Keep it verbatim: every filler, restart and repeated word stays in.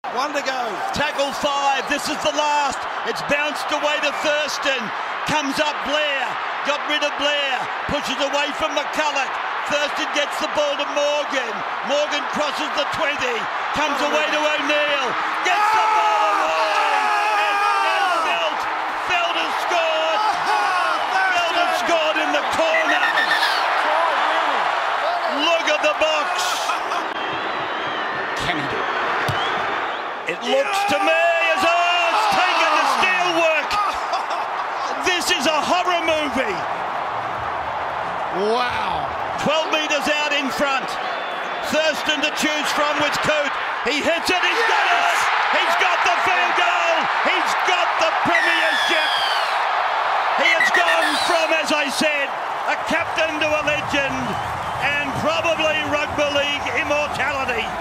One to go. Tackle five. This is the last. It's bounced away to Thurston. Comes up Blair. Got rid of Blair. Pushes away from McCulloch. Thurston gets the ball to Morgan. Morgan crosses the twenty. Comes away to O'Neill. Gets the ball away. And Felt. Felt has scored. Felt has scored in the corner. Look at the box. Kennedy. It looks to me as oh, it's taken the steelwork. This is a horror movie. Wow. twelve metres out in front. Thurston to choose from with Coote. He hits it, he's got it. He's got the field goal. He's got the Premiership. He has gone from, as I said, a captain to a legend and probably rugby league immortality.